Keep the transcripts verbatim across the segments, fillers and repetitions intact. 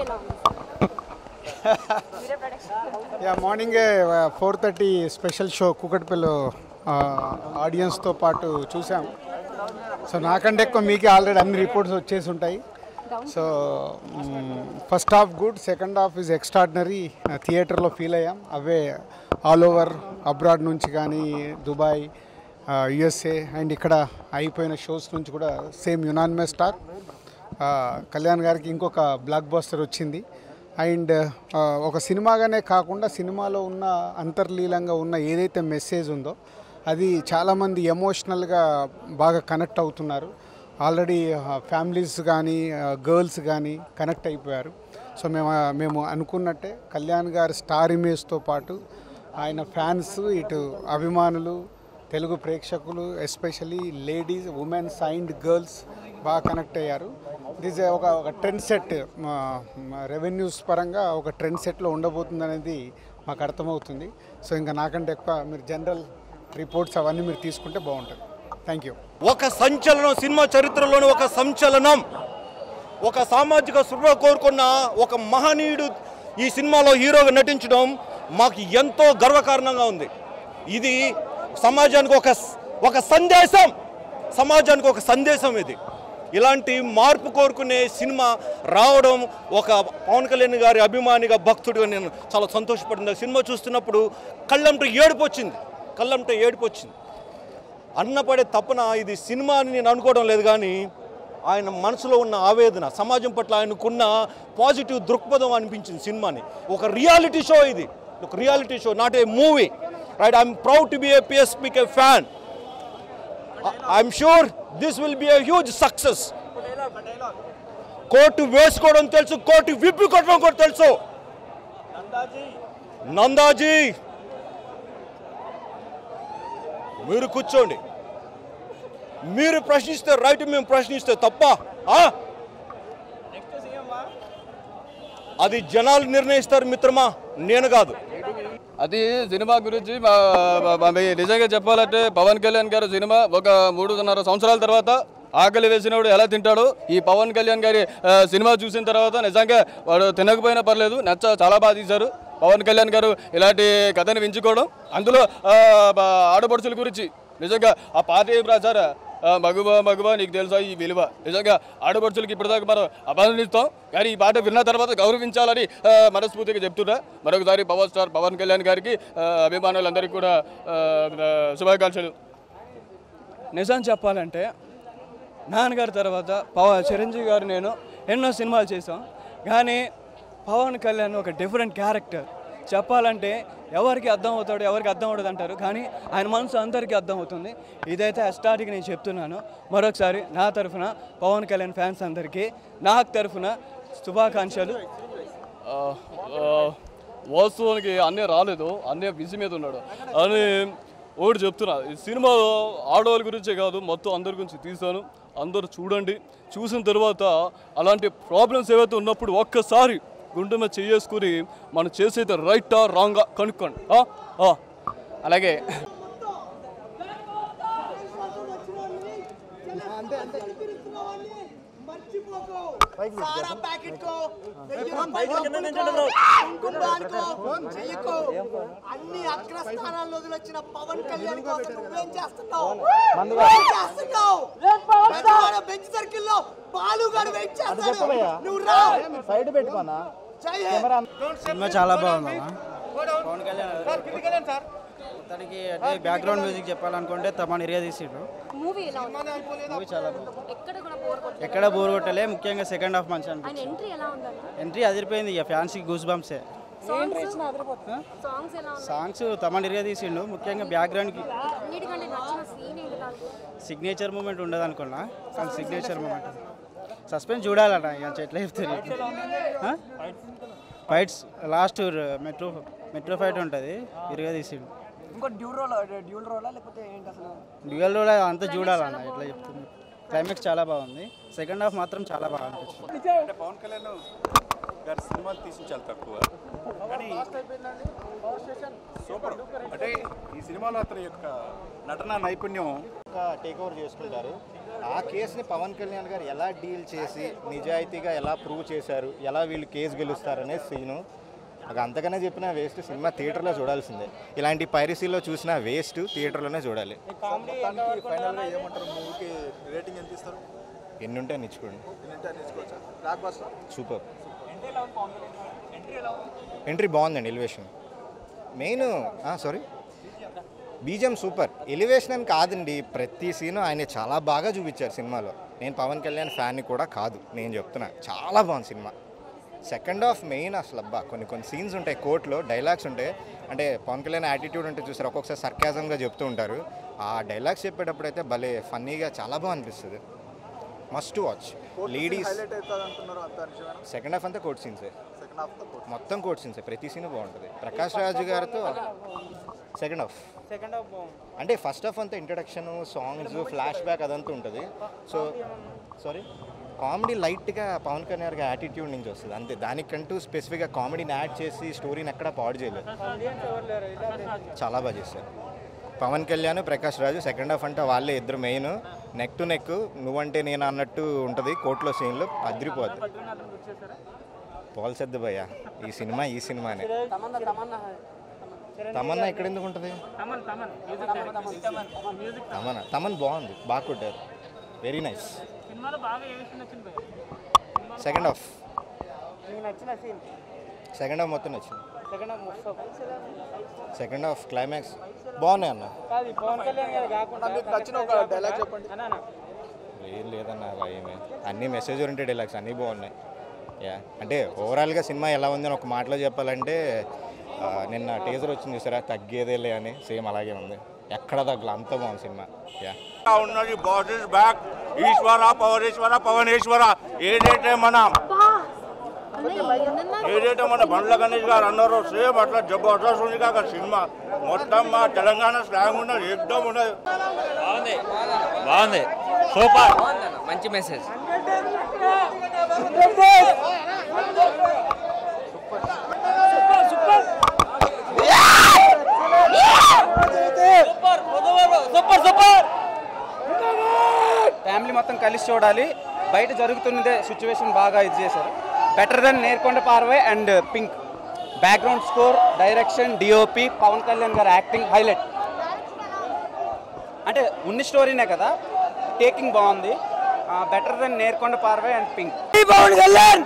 Yeah morning four thirty special show Kukatpally ఆడియన్స్తో పాటు చూసాం. సో నాకంటే ఎక్కువ మీకే ఆల్రెడీ అన్ని రిపోర్ట్స్ వచ్చేసి ఉంటాయి. So first half good, second half is extraordinary. థియేటర్లో ఫీల్ అయ్యాం. అవే ఆల్ ఓవర్ అబ్రాడ్ నుంచి కానీ దుబాయ్, యుఎస్ఏ అండ్ ఇక్కడ అయిపోయిన షోస్ నుంచి కూడా సేమ్ యునానిమస్ టాక్. కళ్యాణ్ గారికి ఇంకొక బ్లాక్ బస్టర్ వచ్చింది. అండ్ ఒక సినిమాగానే కాకుండా సినిమాలో ఉన్న అంతర్లీనంగా ఉన్న ఏదైతే మెసేజ్ ఉందో అది చాలామంది ఎమోషనల్గా బాగా కనెక్ట్ అవుతున్నారు. ఆల్రెడీ ఫ్యామిలీస్ కానీ గర్ల్స్ కానీ కనెక్ట్ అయిపోయారు. సో మేము మేము అనుకున్నట్టే కళ్యాణ్ గారి స్టార్ ఇమేజ్తో పాటు ఆయన ఫ్యాన్స్, ఇటు అభిమానులు, తెలుగు ప్రేక్షకులు, especially ladies, women's and girls బాగా కనెక్ట్ అయ్యారు. దిస్ ఒక ఒక ట్రెండ్ సెట్, రెవెన్యూస్ పరంగా ఒక ట్రెండ్ సెట్లో ఉండబోతుంది అనేది మాకు అర్థమవుతుంది. సో ఇంకా నాకంటే ఎక్కువ మీరు జనరల్ రిపోర్ట్స్ అవన్నీ మీరు తీసుకుంటే బాగుంటుంది. Thank you. ఒక సంచలనం, సినిమా చరిత్రలోని ఒక సంచలనం. ఒక సామాజిక స్పృహ కోరుకున్న ఒక మహనీయుడు ఈ సినిమాలో హీరోగా నటించడం మాకు ఎంతో గర్వకారణంగా ఉంది. ఇది సమాజానికి ఒక ఒక సందేశం, సమాజానికి ఒక సందేశం. ఇది ఇలాంటి మార్పు కోరుకునే సినిమా రావడం ఒక పవన్ కళ్యాణ్ గారి అభిమానిగా, భక్తుడిగా నేను చాలా సంతోషపడింది. సినిమా చూస్తున్నప్పుడు కళ్ళంట ఏడుపు వచ్చింది, కళ్ళంట ఏడుపు వచ్చింది. అన్నపడే తపన ఇది సినిమా అని నేను అనుకోవడం లేదు, కానీ ఆయన మనసులో ఉన్న ఆవేదన, సమాజం పట్ల ఆయనకున్న పాజిటివ్ దృక్పథం అనిపించింది సినిమాని. ఒక రియాలిటీ షో ఇది, ఒక reality show, not a movie. Right, I'm proud to be a PSPK fan. I'm sure this will be a huge success. Court వేసుకోవడం తెలుసు, కోర్టు విప్పి కొట్టడం కూడా తెలుసు. నందాజీ మీరు కూర్చోండి, మీరు ప్రశ్నిస్తే రైట్, మేము ప్రశ్నిస్తే తప్ప. అది జనాలు నిర్ణయిస్తారు మిత్రమా, నేను కాదు. అది సినిమా గురించి నిజంగా చెప్పాలంటే పవన్ కళ్యాణ్ గారు సినిమా ఒక మూడున్నర సంవత్సరాల తర్వాత ఆకలి వేసినప్పుడు ఎలా తింటాడో ఈ పవన్ కళ్యాణ్ గారి సినిమా చూసిన తర్వాత నిజంగా వాడు తినకపోయినా పర్లేదు, నచ్చ చాలా బాగా తీశారు పవన్ కళ్యాణ్ గారు. ఇలాంటి కథను ఎంచుకోవడం, అందులో ఆడపడుచుల గురించి నిజంగా ఆ పార్టీ ప్రచార మగువ మగువ నీకు తెలుసా ఈ విలువ. నిజంగా ఆడపడుచులకి ఇప్పటిదాకా మనం అభినందిస్తాం, కానీ ఈ పాట విన్న తర్వాత గౌరవించాలని మనస్ఫూర్తిగా చెప్తున్నా. మరొకసారి పవర్ స్టార్ పవన్ కళ్యాణ్ గారికి అభిమానులందరికీ కూడా శుభాకాంక్షలు. నిజం చెప్పాలంటే నాన్నగారి తర్వాత పవ చిరంజీవి గారు నేను ఎన్నో సినిమాలు చేసాం, కానీ పవన్ కళ్యాణ్ ఒక డిఫరెంట్ క్యారెక్టర్. చెప్పాలంటే ఎవరికి అర్థం అవుతాడు, ఎవరికి అర్థం అవుతుంది అంటారు, కానీ ఆయన మనసు అందరికీ అర్థం అవుతుంది. ఇదైతే స్టార్టింగ్ నేను చెప్తున్నాను. మరొకసారి నా తరఫున పవన్ కళ్యాణ్ ఫ్యాన్స్ అందరికీ నాకు తరఫున శుభాకాంక్షలు. వాస్తవానికి అన్నీ రాలేదు, అన్నీ బిజీ మీద ఉన్నాడు అని ఒకటి చెప్తున్నా. ఈ సినిమాలో ఆడవాళ్ళ గురించే కాదు, మొత్తం అందరి గురించి తీశాను. అందరూ చూడండి, చూసిన తర్వాత అలాంటి ప్రాబ్లమ్స్ ఏవైతే ఉన్నప్పుడు ఒక్కసారి గుండె మీద చేసుకుని మనం చేసేది రైటా రాంగా కనుక్కోండి. అలాగే అన్ని అగ్రస్థానాల్లో వచ్చిన పవన్ కళ్యాణ్ కోసం నువ్వేం చేస్తున్నావు? బెంచ్ సర్కిల్ లో బాలు గారు వెయిట్ చేస్తాడు, నువ్వు రా. సైడ్ పెట్టుకోనా. సినిమా చాలా బాగుంది. పవన్ కళ్యాణ్ సార్ తనకి అంటే బ్యాక్గ్రౌండ్ మ్యూజిక్ చెప్పాలనుకుంటే తమన్ ఏరియా తీసిండు. మూవీ చాలా ఎక్కడ బోర్ కొట్టలే, ముఖ్యంగా సెకండ్ హాఫ్ మంచి అనిపించింది. ఎంట్రీ అదిరిపోయింది, ఇక ఫ్యాన్స్కి గూస్ బంప్సే. సాంగ్స్ తమన్ ఏరియా తీసిండు, ముఖ్యంగా బ్యాక్గ్రౌండ్కి సిగ్నేచర్ మూమెంట్ ఉండదు అనుకున్నా, కానీ సిగ్నేచర్ మూమెంట్. సస్పెన్స్ చూడాలట, ఇక ఎట్లా చెప్తారు. Fights last metro metro fight ఉంటుంది, ఇరుగా తీసిండు. డ్యూయల్ రోల్ అంతా చూడాలన్న, ఎట్లా చెప్తుంది. క్లైమాక్స్ చాలా బాగుంది, సెకండ్ హాఫ్ మాత్రం చాలా బాగా అనిపించింది. పవన్ కళ్యాణ్ గారి సినిమాలు తీసి చాలా తక్కువ, కానీ సూపర్. అంటే ఈ సినిమాలో అతని యొక్క నటన నైపుణ్యం టేక్ ఓవర్ చేసుకుంటారు. ఆ కేసుని పవన్ కళ్యాణ్ గారు ఎలా డీల్ చేసి నిజాయితీగా ఎలా ప్రూవ్ చేశారు, ఎలా వీళ్ళు కేసు గెలుస్తారనే సీను నాకు అంతగానే చెప్పిన వేస్ట్. సినిమా థియేటర్లో చూడాల్సిందే. ఇలాంటి పైరసీలో చూసిన వేస్ట్ థియేటర్లోనే చూడాలి. ఎన్ని ఉంటే నిచ్చుకోండి. సూపర్. ఎంట్రీ బాగుందండి. Elevation main. Sorry, BGM super. Elevation అని కాదండి, ప్రతి సీను ఆయన చాలా బాగా చూపించారు సినిమాలో. నేను పవన్ కళ్యాణ్ ఫ్యాన్ని కూడా కాదు, నేను చెప్తున్నా చాలా బాగుంది సినిమా. సెకండ్ హాఫ్ మెయిన్ అసలు అబ్బా కొన్ని కొన్ని సీన్స్ ఉంటాయి, కోర్టులో డైలాగ్స్ ఉంటాయి. అంటే పవన్ కళ్యాణ్ యాటిట్యూడ్ ఉంటే చూసారు, ఒక్కొక్కసారి సర్కాజంగా చెప్తూ ఉంటారు. ఆ డైలాగ్స్ చెప్పేటప్పుడు అయితే భలే ఫన్నీగా చాలా బాగా అనిపిస్తుంది. Must watch. Ladies second half అంతా కోర్ట్ సీన్సే, మొత్తం కోర్ట్ సీన్సే. ప్రతి సీన్ బాగుంటుంది. ప్రకాష్ రాజు గారితో సెకండ్ హాఫ్ అంటే ఫస్ట్ హాఫ్ అంతా ఇంట్రడక్షన్, సాంగ్స్, ఫ్లాష్ బ్యాక్ అదంతా ఉంటుంది. సో సారీ, కామెడీ లైట్గా పవన్ కళ్యాణ్ గారి యాటిట్యూడ్ నుంచి వస్తుంది అంతే. దానికంటూ స్పెసిఫిక్గా కామెడీని యాడ్ చేసి స్టోరీని ఎక్కడా పాడు చేయలేదు. చాలా బాగా చేశారు పవన్ కళ్యాణ్, ప్రకాష్ రాజు. సెకండ్ హాఫ్ అంటే వాళ్ళే ఇద్దరు మెయిన్. నెక్ టు నెక్, నువ్వంటే నేను అన్నట్టు ఉంటుంది కోర్టులో సీన్లు. అదిరిపోద్ది. పోల్సద్దు భయ్య, ఈ సినిమా ఈ సినిమానే. తమన్నా ఇక్కడ ఎందుకు ఉంటుంది? తమన్నా తమన్ బాగుంది, బాగా కొట్టారు. Very nice. Second half second half మొత్తం నచ్చింది. సెకండ్ హాఫ్ క్లైమాక్స్ బాగున్నాయి అన్న. లేదు లేదన్న, ఏమే అన్నీ మెసేజ్ ఓరియంటెడ్ డైలాగ్స్ అన్నీ బాగున్నాయి. యా అంటే ఓవరాల్గా సినిమా ఎలా ఉందని ఒక మాటలో చెప్పాలంటే, నిన్న టీజర్ వచ్చింది చూసారా, తగ్గేదేలే అని, సేమ్ అలాగే ఉంది. ఎక్కడ తగ్గల, అంత బాగుంది సినిమా. యా ఉన్నది బాస్ ఇస్ బ్యాక్. ఈశ్వర పవరేశ్వర పవనేశ్వర. ఏదైతే మన ఏదైతే మన బండ్ల గణేష్ గారు అన్నారో సేమ్ అట్లా జబర్దస్త్ ఉంది కాక సినిమా. మొత్తం మా తెలంగాణ స్లాంగ్ ఉన్నది, ఎక్దమ్ ఉన్నది. బాగుంది బాగుంది సూపర్. మంచి మెసేజ్. ఫ్యామిలీ మొత్తం కలిసి చూడాలి. బయట జరుగుతున్నదే సిచ్యువేషన్ బాగా ఇది చేశారు. Better than Nerkonda Paarvai and pink. Background score, direction, DOP, Pawan Kalyan garu acting highlight. అంటే ఉన్ని స్టోరీనే కదా, టేకింగ్ బాగుంది. Better than Nerkonda Paarvai and pink. Pawan Kalyan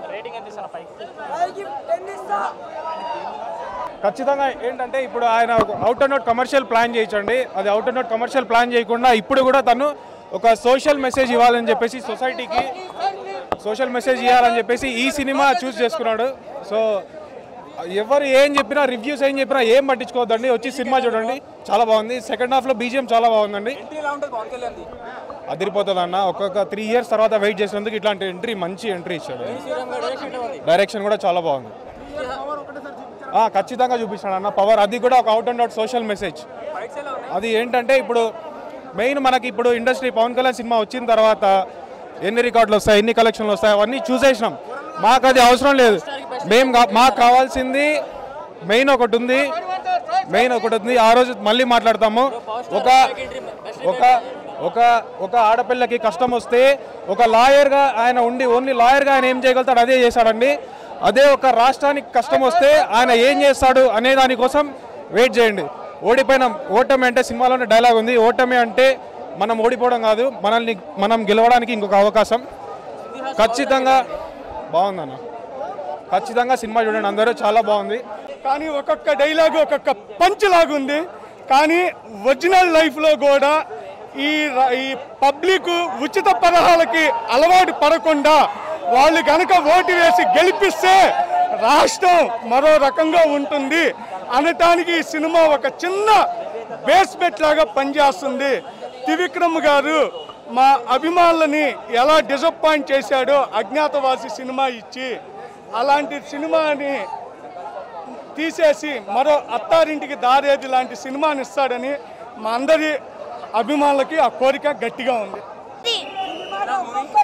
ఖచ్చితంగా ఏంటంటే ఇప్పుడు ఆయన out and out commercial plan చేయించండి. అది out and out commercial plan చేయకుండా ఇప్పుడు కూడా తను ఒక సోషల్ మెసేజ్ ఇవ్వాలని చెప్పేసి, సొసైటీకి సోషల్ మెసేజ్ ఇవ్వాలని చెప్పేసి ఈ సినిమా చూస్ చేసుకున్నాడు. సో ఎవరు ఏం చెప్పినా, రివ్యూస్ ఏం చెప్పినా ఏం పట్టించుకోవద్దండి, వచ్చి సినిమా చూడండి. చాలా బాగుంది. సెకండ్ హాఫ్లో బీజిఎం చాలా బాగుందండి. అదిరిపోతుంది అన్న. ఒక్కొక్క త్రీ ఇయర్స్ తర్వాత వెయిట్ చేసినందుకు ఇట్లాంటి ఎంట్రీ, మంచి ఎంట్రీ ఇచ్చాడు. డైరెక్షన్ కూడా చాలా బాగుంది. ఖచ్చితంగా చూపిస్తాడు అన్న పవర్. అది కూడా ఒక out and out social message. అది ఏంటంటే ఇప్పుడు మెయిన్ మనకి ఇప్పుడు ఇండస్ట్రీ పవన్ కళ్యాణ్ సినిమా వచ్చిన తర్వాత ఎన్ని రికార్డులు వస్తాయి, ఎన్ని కలెక్షన్లు వస్తాయి, అవన్నీ చూసేసినాం. మాకు అది అవసరం లేదు. మేము మాకు కావాల్సింది మెయిన్ ఒకటి ఉంది, మెయిన్ ఒకటి ఉంది. ఆ రోజు మళ్ళీ మాట్లాడతాము. ఒక ఒక ఒక ఒక ఆడపిల్లకి కష్టం వస్తే ఒక లాయర్గా ఆయన ఉండి, ఓన్లీ లాయర్గా ఆయన ఏం చేయగలుగుతాడు అదే చేశాడండి. అదే ఒక రాష్ట్రానికి కష్టం వస్తే ఆయన ఏం చేస్తాడు అనే దానికోసం వెయిట్ చేయండి. ఓడిపోయిన ఓటమి అంటే సినిమాలోనే డైలాగ్ ఉంది, ఓటమి అంటే మనం ఓడిపోవడం కాదు, మనల్ని మనం గెలవడానికి ఇంకొక అవకాశం. ఖచ్చితంగా బాగుందన్న, ఖచ్చితంగా సినిమా చూడండి అందరూ, చాలా బాగుంది. కానీ ఒక్కొక్క డైలాగ్ ఒక్కొక్క పంచ్ లాగుంది. కానీ ఒరిజినల్ లైఫ్లో కూడా ఈ ఈ పబ్లిక్ ఉచిత పథకాలకి అలవాటు పడకుండా వాళ్ళు కనుక ఓటు వేసి గెలిపిస్తే రాష్ట్రం మరో రకంగా ఉంటుంది అనటానికి ఈ సినిమా ఒక చిన్న బేస్మెంట్ లాగా పనిచేస్తుంది. త్రివిక్రమ్ గారు మా అభిమానులని ఎలా డిసప్పాయింట్ చేశాడో అజ్ఞాతవాసి సినిమా ఇచ్చి, అలాంటి సినిమాని తీసేసి మరో అత్తారింటికి దారేది లాంటి సినిమాని ఇస్తాడని మా అందరి అభిమానులకి ఆ కోరిక గట్టిగా ఉంది.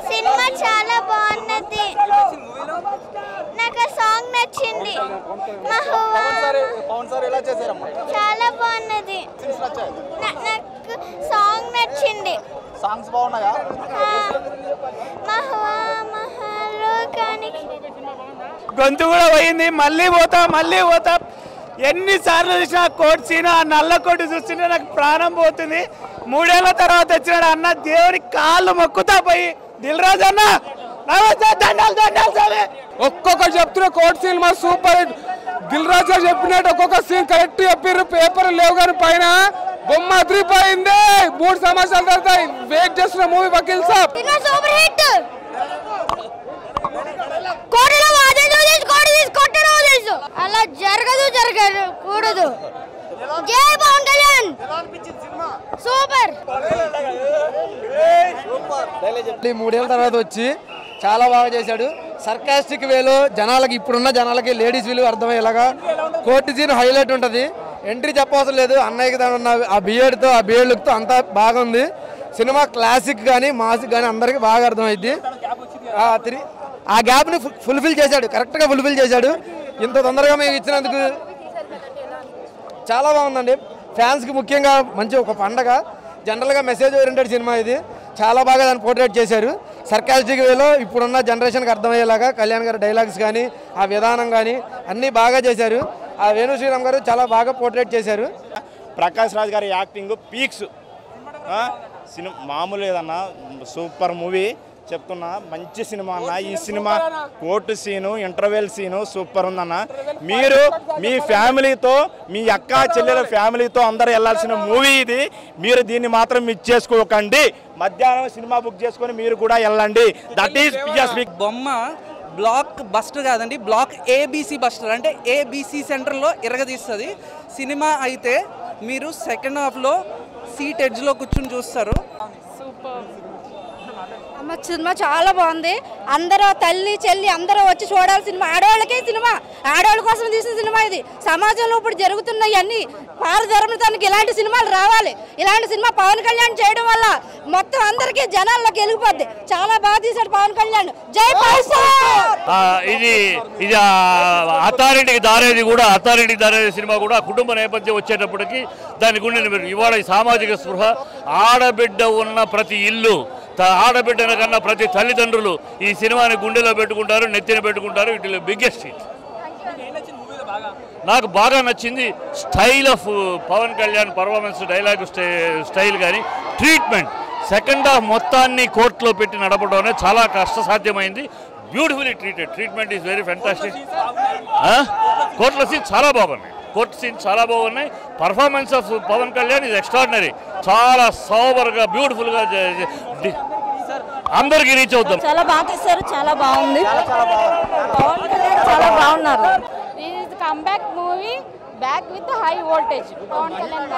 సినిమా చాలా బాగున్నది. నాకు సాంగ్ నచ్చింది. చాలా బాగున్నది. నాకు సాంగ్ నచ్చింది. సాంగ్స్ బాగున్నాయా? మహా మహాలోకానికి గొంతు కూడా పోయింది. మళ్ళీ పోతా మళ్ళీ పోతా ఎన్నిసార్లు చూసినా కోట్ సీను ఆ నల్ల కోటు చూస్తుంటే నాకు ప్రాణం పోతుంది. మూడేళ్ల తర్వాత వచ్చినాడు అన్న, దేవుడి కాళ్ళు మొక్కుతా పోయి దిల్ రాజు అన్న దండాలు దండాలు సరే. ఒక్కొక్కటి చెప్తున్నా court cinema super hit. Dil Raju garu చెప్పినట్టు ఒక్కొక్క సీన్ కరెక్ట్ చెప్పారు. పేపర్ లేవు కానీ పైన బొమ్మ అదిరిపోయింది. మూడు సంవత్సరాల తర్వాత వెయిట్ చేస్తున్న movie Vakeel Saab super hit. అలా జరగదు జరగకూడదు. జై పవన్ కళ్యాణ్. సూపర్. మూడేళ్ల తర్వాత వచ్చి చాలా బాగా చేశాడు. సర్కాస్టిక్ వేలో జనాలకి ఇప్పుడున్న జనాలకి లేడీస్ విలువ అర్థమయ్యేలాగా కోర్టు సీన్ హైలైట్ ఉంటుంది. ఎంట్రీ చెప్పవసరం లేదు. అన్నయ్యకి ఉన్న ఆ బియర్డ్తో ఆ బియర్డ్ లుక్తో అంతా బాగుంది. సినిమా క్లాసిక్ కానీ మాసిక్ కానీ అందరికీ బాగా అర్థమైంది. ఆ గ్యాప్ని ఫుల్ఫిల్ చేశాడు, కరెక్ట్గా ఫుల్ఫిల్ చేశాడు. ఇంత తొందరగా మేము ఇచ్చినందుకు చాలా బాగుందండి. ఫ్యాన్స్కి ముఖ్యంగా మంచి ఒక పండగ. జనరల్గా మెసేజ్ ఓరియంటెడ్ సినిమా ఇది. చాలా బాగా దాన్ని పోర్ట్రేట్ చేశారు. సర్కాస్టిక్ వేలో ఇప్పుడున్న జనరేషన్కి అర్థమయ్యేలాగా కళ్యాణ్ గారి డైలాగ్స్ కానీ ఆ విధానం కానీ అన్నీ బాగా చేశారు. ఆ వేణు శ్రీరామ్ గారు చాలా బాగా పోర్ట్రేట్ చేశారు. ప్రకాష్ రాజ్ గారి యాక్టింగ్ పీక్స్. సినిమా మామూలు లేదన్నా, సూపర్ మూవీ చెప్తున్నా. మంచి సినిమా అన్న. ఈ cinema court scene, interval scene super ఉందన్న. మీరు మీ ఫ్యామిలీతో, మీ అక్క చెల్లెల ఫ్యామిలీతో అందరూ వెళ్ళాల్సిన మూవీ ఇది. మీరు దీన్ని మాత్రం మిస్ చేసుకోకండి. మధ్యాహ్నం సినిమా బుక్ చేసుకొని మీరు కూడా వెళ్ళండి. దట్ ఈస్ బొమ్మ బ్లాక్ బస్టర్ కాదండి, బ్లాక్ ఏబీసీ బస్టర్. అంటే ఏబీసీ సెంటర్లో ఇరగదీస్తుంది. సినిమా అయితే మీరు సెకండ్ హాఫ్లో సీట్ ఎడ్జ్లో కూర్చుని చూస్తారు. సూపర్. అమ్మ సినిమా చాలా బాగుంది. అందరూ తల్లి చెల్లి అందరూ వచ్చి చూడాలి సినిమా. ఆడవాళ్ళకే సినిమా, ఆడవాళ్ళ కోసం తీసిన సినిమా ఇది. సమాజంలో ఇప్పుడు జరుగుతున్నాయి అన్ని పారదర్శనతానికి ఇలాంటి సినిమాలు రావాలి. ఇలాంటి సినిమా పవన్ కళ్యాణ్ చేయడం వల్ల మొత్తం అందరికీ జనాల్లోకి వెళ్ళిపోద్ది. చాలా బాగా తీశాడు పవన్ కళ్యాణ్. జై పవన్. ఇది ఇది అథారిటీకి దారేది కూడా అథారిటీకి దారేది సినిమా కూడా కుటుంబ నేపథ్యం వచ్చేటప్పటికి దాని గుండె ఇవాళ సామాజిక స్పృహ. ఆడబిడ్డ ఉన్న ప్రతి ఇల్లు, ఆడబిడ్డల కన్నా ప్రతి తల్లిదండ్రులు ఈ సినిమాని గుండెలో పెట్టుకుంటారు, నెత్తిన పెట్టుకుంటారు. It is biggest hit. నాకు బాగా నచ్చింది style of Pawan Kalyan performance, dialogue style కానీ ట్రీట్మెంట్. సెకండ్ హాఫ్ మొత్తాన్ని కోర్టులో పెట్టి నడపడం అనేది చాలా కష్టసాధ్యమైంది. Beautifully treated. Treatment is very fantastic. కోర్టులో సీన్ చాలా బాగున్నాయి. కోర్టు సీన్ చాలా బాగున్నాయి. Performance of Pawan Kalyan is extraordinary. చాలా సోబర్గా బ్యూటిఫుల్గా అందరికి రీచ్ అవుతాం. చాలా బాగా తీశారు. చాలా బాగుంది. పవన్ కళ్యాణ్ చాలా బాగున్నారు. ఇది comeback movie, back with high voltage. Pawan Kalyan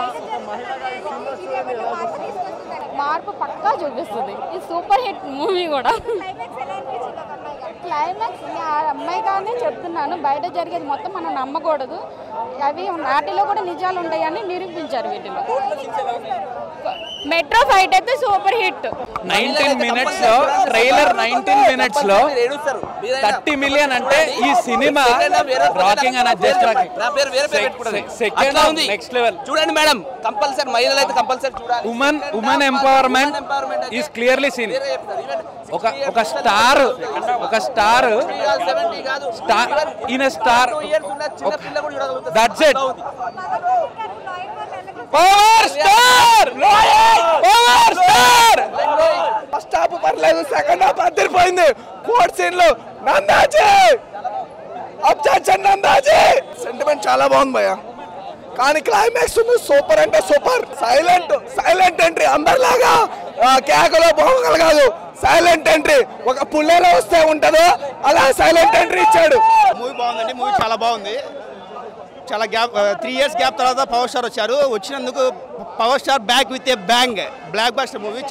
మార్పు పక్కా చూపిస్తుంది. ఇది సూపర్ హిట్ మూవీ కూడా. క్లైమాక్స్ ఆ అమ్మాయి కానీ చెప్తున్నాను, బయట జరిగేది మొత్తం మనం నమ్మకూడదు. అవి నాటిలో కూడా నిజాలు ఉంటాయని నిరూపించారు వీటిలో. మెట్రో ఫైట్ అయితే సూపర్ హిట్. నైన్టీన్ మినిట్స్ లో ట్రైలర్ నైన్టీన్ మినిట్స్ లో థర్టీ మిలియన్ అంటే ఈ సినిమా రాకింగ్ అన్న జస్ట్ సెకండ్ నెక్స్ట్ లెవెల్. చూడండి మేడం, కంపల్సరీ మహిళలు అయితే కంపల్సరీ చూడాలి. Women women empowerment is clearly seen. ఒక ఒక స్టార్ ఒక star star in star that's it. Power star power star. First half పర్లేదు, సెకండ్ హాఫ్ అదిరిపోయింది. కోర్ట్ సీన్ లో నందాజీ అబ్జెక్షన్ నందాజీ సెంటిమెంట్ చాలా బాగుంది భయ్య. కానీ క్లైమాక్స్ ఉంది సూపర్ అంటే సూపర్. Silent silent entry. అందరిలాగా కేకలో బొమ్మలు కాదు, సైలెంట్ ఎంట్రీ. ఒక పుల్లెలో వస్తే ఉంటుందో అలా సైలెంట్ ఎంట్రీ ఇచ్చాడు. మూవీ బాగుందండి. మూవీ చాలా బాగుంది. చాలా గ్యాప్, త్రీ ఇయర్స్ గ్యాప్ తర్వాత పవర్ స్టార్ వచ్చారు. వచ్చినందుకు power star back with a bang. Blockbuster movie.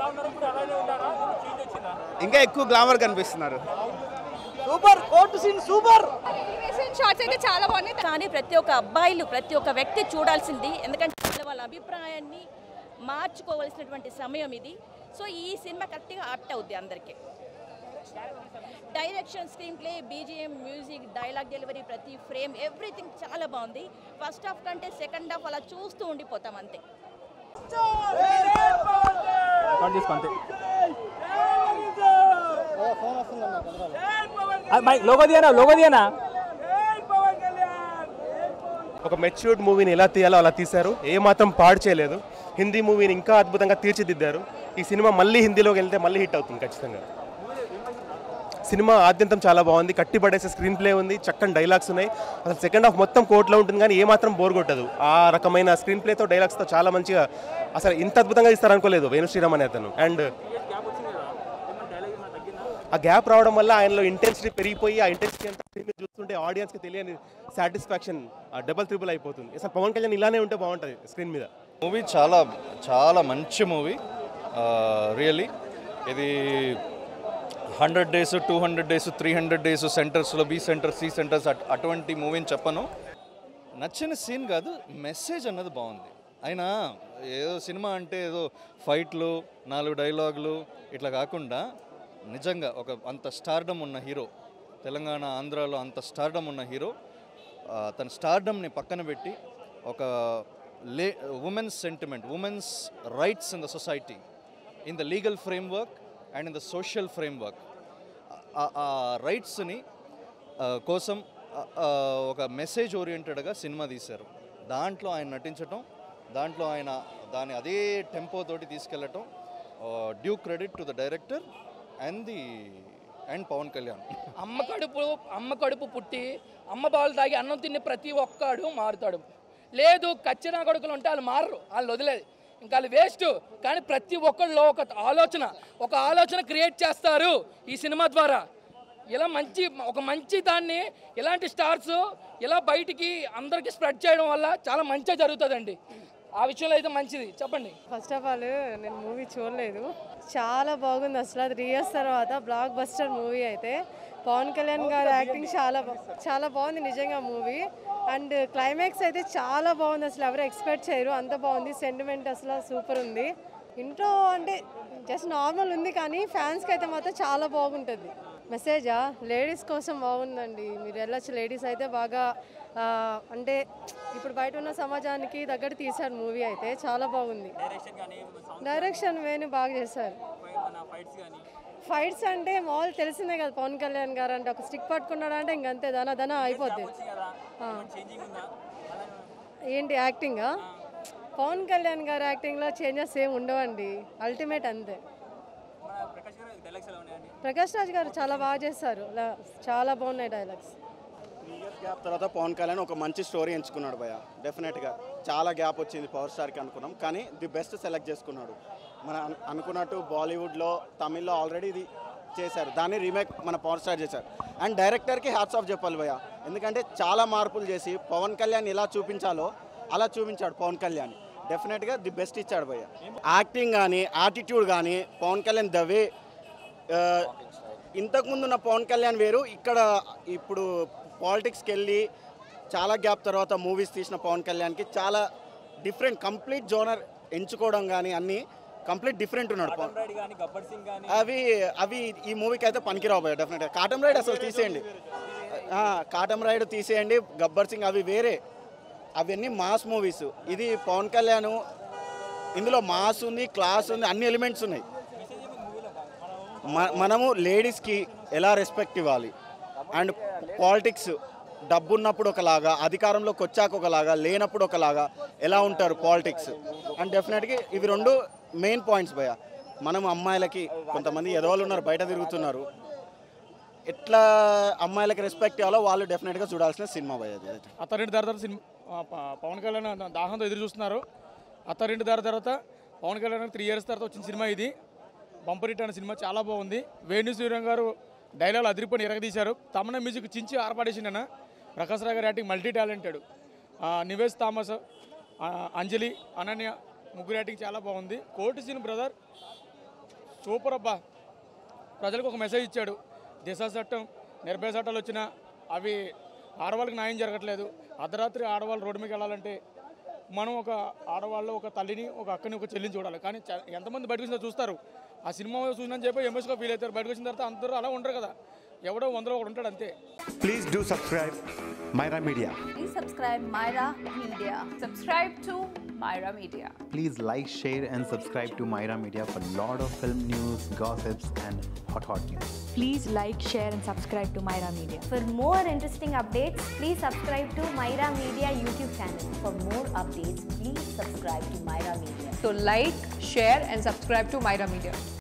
ఇంకా ఎక్కువ గ్లామర్ కనిపిస్తున్నారు. Super. Court scene super. Shots అయితే చాలా బాగున్నాయి. కానీ ప్రతి ఒక్క అబ్బాయిలు, ప్రతి ఒక్క వ్యక్తి చూడాల్సింది. ఎందుకంటే వాళ్ళ అభిప్రాయాన్ని మార్చుకోవాల్సినటువంటి సమయం ఇది. సో ఈ సినిమా కరెక్ట్గా ఆప్ట్ అవుద్ది అందరికీ. Direction, screenplay, BGM, music, dialogue delivery, ప్రతి ఫ్రేమ్ ఎవ్రీథింగ్ చాలా బాగుంది. ఫస్ట్ హాఫ్ కంటే సెకండ్ హాఫ్ అలా చూస్తూ ఉండిపోతాం అంతే. ఒక మెచ్యూర్డ్ మూవీని ఎలా తీయాలో అలా తీశారు, ఏ మాత్రం పాడు చేయలేదు. హిందీ మూవీని ఇంకా అద్భుతంగా తీర్చిదిద్దారు. ఈ సినిమా మళ్ళీ హిందీలోకి వెళ్తే మళ్ళీ హిట్ అవుతుంది ఖచ్చితంగా. సినిమా ఆద్యంతం చాలా బాగుంది, కట్టిపడేసే స్క్రీన్ ప్లే ఉంది, చక్కని డైలాగ్స్ ఉన్నాయి. అసలు సెకండ్ హాఫ్ మొత్తం కోట్లో ఉంటుంది కానీ ఏ మాత్రం బోర్ కొట్టదు. ఆ రకమైన స్క్రీన్ ప్లేతో డైలాగ్స్తో చాలా మంచిగా, అసలు ఇంత అద్భుతంగా ఇస్తారనుకోలేదు వేణు శ్రీరామ్ అనే అతను. అండ్ ఆ గ్యాప్ రావడం వల్ల ఆయనలో ఇంటెన్సిటీ పెరిగిపోయి ఆ ఇంటెన్సిటీ అంతా స్క్రీన్ మీద చూస్తుంటే ఆడియన్స్కి తెలియని సాటిస్ఫాక్షన్ డబల్ త్రిబుల్ అయిపోతుంది. అసలు పవన్ కళ్యాణ్ ఇలానే ఉంటే బాగుంటుంది స్క్రీన్ మీద. మూవీ చాలా చాలా మంచి మూవీ రియల్లీ. ఇది hundred days two hundred days three hundred days సెంటర్స్లో బి సెంటర్స్ సి సెంటర్స్ అటువంటి మూవీని చెప్పను. నచ్చిన సీన్ కాదు, మెసేజ్ అన్నది బాగుంది. అయినా ఏదో సినిమా అంటే ఏదో ఫైట్లు నాలుగు డైలాగులు ఇట్లా కాకుండా నిజంగా ఒక అంత స్టార్డమ్ ఉన్న హీరో, తెలంగాణ ఆంధ్రాలో అంత స్టార్డమ్ ఉన్న హీరో తన స్టార్డమ్ని పక్కన పెట్టి ఒక లే women's sentiment, women's rights in the society, in the legal framework and in the social framework, ఆ రైట్స్ని కోసం ఒక మెసేజ్ ఓరియంటెడ్గా సినిమా తీశారు. దాంట్లో ఆయన నటించటం, దాంట్లో ఆయన దాన్ని అదే టెంపో తోటి తీసుకెళ్ళటం, due credit to the director and the and Pawan Kalyan. అమ్మ కడుపు అమ్మ కడుపు పుట్టి అమ్మ పాలు తాగి అన్నం తిని ప్రతి ఒక్కడు మారుతాడు. లేదు కచ్చిన కొడుకులు ఉంటే వాళ్ళు మారరు, వాళ్ళు వదిలేదు, ఇంకా వాళ్ళు వేస్ట్. కానీ ప్రతి ఒక్కళ్ళు ఒక ఆలోచన ఒక ఆలోచన క్రియేట్ చేస్తారు ఈ సినిమా ద్వారా. ఇలా మంచి ఒక మంచి దాన్ని ఇలాంటి స్టార్స్ ఇలా బయటికి అందరికీ స్ప్రెడ్ చేయడం వల్ల చాలా మంచిగా జరుగుతుందండి. ఆ విషయంలో అయితే మంచిది. చెప్పండి. ఫస్ట్ ఆఫ్ ఆల్ నేను మూవీ చూడలేదు, చాలా బాగుంది. అసలు త్రీ ఇయర్స్ తర్వాత బ్లాక్ బస్టర్ మూవీ అయితే పవన్ కళ్యాణ్ గారి యాక్టింగ్ చాలా చాలా బాగుంది నిజంగా మూవీ. అండ్ క్లైమాక్స్ అయితే చాలా బాగుంది, అసలు ఎవరు ఎక్స్పెక్ట్ చేయరు, అంత బాగుంది. సెంటిమెంట్ అసలు సూపర్ ఉంది. ఇంట్రో అంటే జస్ట్ నార్మల్ ఉంది కానీ ఫ్యాన్స్కి అయితే మాత్రం చాలా బాగుంటుంది. మెసేజా లేడీస్ కోసం బాగుందండి, మీరు వెళ్ళొచ్చు. లేడీస్ అయితే బాగా అంటే ఇప్పుడు బయట ఉన్న సమాజానికి దగ్గర తీశారు మూవీ అయితే చాలా బాగుంది. డైరెక్షన్ వేణు బాగా చేశారు. ఫైట్స్ అంటే మామూలు తెలిసిందే కదా, పవన్ కళ్యాణ్ గారు అంటే ఒక స్టిక్ పట్టుకున్నాడు అంటే ఇంకంతే దన దన అయిపోద్ది. ఏంటి యాక్టింగా? పవన్ కళ్యాణ్ గారు యాక్టింగ్లో చేంజెస్ ఏమి ఉండవండి, అల్టిమేట్ అంతే. ప్రకాష్ రాజ్ గారు చాలా బాగా చేస్తారు, చాలా బాగున్నాయి డైలాగ్స్. త్రీ ఇయర్స్ గ్యాప్ తర్వాత పవన్ కళ్యాణ్ ఒక మంచి స్టోరీ ఎంచుకున్నాడు భయ్య. డెఫినెట్గా చాలా గ్యాప్ వచ్చింది పవర్ స్టార్కి అనుకున్నాం, కానీ ది బెస్ట్ సెలెక్ట్ చేసుకున్నాడు. మన అనుకున్నట్టు బాలీవుడ్లో తమిళ్లో ఆల్రెడీ ఇది చేశారు, దాన్ని రీమేక్ మన పవర్ స్టార్ చేశారు. అండ్ డైరెక్టర్కి హ్యాట్స్ ఆఫ్ చెప్పాలి భయ్య, ఎందుకంటే చాలా మార్పులు చేసి పవన్ కళ్యాణ్ ఎలా చూపించాలో అలా చూపించాడు పవన్ కళ్యాణ్. డెఫినెట్గా ది బెస్ట్ ఇచ్చాడు భయ్య. యాక్టింగ్ కానీ యాటిట్యూడ్ కానీ పవన్ కళ్యాణ్ ద వే, ఇంతకుముందు ఉన్న పవన్ కళ్యాణ్ వేరు, ఇక్కడ ఇప్పుడు పాలిటిక్స్కి వెళ్ళి చాలా గ్యాప్ తర్వాత మూవీస్ తీసిన పవన్ కళ్యాణ్కి చాలా డిఫరెంట్, కంప్లీట్ జోనర్ ఎంచుకోవడం కానీ అన్నీ కంప్లీట్ డిఫరెంట్ ఉన్నాడు. అవి అవి ఈ మూవీకి అయితే పనికిరావు భయ్య. డెఫినెట్గా కాటం రైడ్ అసలు తీసేయండి, కాటం రైడ్ తీసేయండి, గబ్బర్ సింగ్ అవి వేరే, అవన్నీ మాస్ మూవీస్. ఇది పవన్ కళ్యాణ్, ఇందులో మాస్ ఉంది, క్లాస్ ఉంది, అన్ని ఎలిమెంట్స్ ఉన్నాయి. మనము లేడీస్కి ఎలా రెస్పెక్ట్ ఇవ్వాలి, అండ్ పాలిటిక్స్ డబ్బు ఉన్నప్పుడు ఒకలాగా, అధికారంలోకి వచ్చాక ఒకలాగా, లేనప్పుడు ఒకలాగా ఎలా ఉంటారు పాలిటిక్స్. అండ్ డెఫినెట్గా ఇవి రెండు మెయిన్ పాయింట్స్ భయ్య. మనం అమ్మాయిలకి కొంతమంది ఎదవాళ్ళు ఉన్నారు బయట తిరుగుతున్నారు, ఎట్లా అమ్మాయిలకి రెస్పెక్ట్ ఇవ్వాలో వాళ్ళు డెఫినెట్గా చూడాల్సిన సినిమా భయ్య. అత్తారింటి దారి తర్వాత సినిమా పవన్ కళ్యాణ్ దాహంతో ఎదురు చూస్తున్నారు. అత్తారింటి దారి తర్వాత పవన్ కళ్యాణ్ త్రీ ఇయర్స్ తర్వాత వచ్చిన సినిమా ఇది. బంపర్ హిట్ అనే సినిమా చాలా బాగుంది. వేణు శ్రీరామ్ గారు డైలాగ్ అదిరిపోయి ఎరగదీశారు. తమన్నా మ్యూజిక్ చించి ఆరపాడేసిండన. ప్రకాష్ రావు గారి acting multi talented. Nivetha Thomas, Anjali, Ananya ముగ్గురు యాక్టింగ్ చాలా బాగుంది. కోర్టు సీన్ బ్రదర్ సూపర్ అబ్బా, ప్రజలకు ఒక మెసేజ్ ఇచ్చాడు. దిశ చట్టం, నిర్భయ చట్టాలు వచ్చినా అవి ఆడవాళ్ళకి న్యాయం జరగట్లేదు. అర్ధరాత్రి ఆడవాళ్ళు రోడ్డు మీద వెళ్ళాలంటే మనం ఒక ఆడవాళ్ళు ఒక తల్లిని ఒక అక్కని ఒక చెల్లిని చూడాలి. కానీ చ- ఎంతమంది బయటకు వచ్చినా చూస్తారు ఆ సినిమా చూసినా చెప్పి ఎమోషన్గా ఫీల్ అవుతారు. బయటకు వచ్చిన తర్వాత అందరూ అలా ఉండరు కదా, ఎవడో వందలో ఒకడు ఉంటాడు అంతే. Please do subscribe Myra Media. Please subscribe Myra Media. Subscribe to Myra Media. Please like, share and subscribe to Myra Media for lot of film news, gossips and hot hot news. Please like, share and subscribe to Myra Media. For more interesting updates, please subscribe to Myra Media YouTube channel. For more updates, please subscribe to Myra Media. So like, share and subscribe to Myra Media.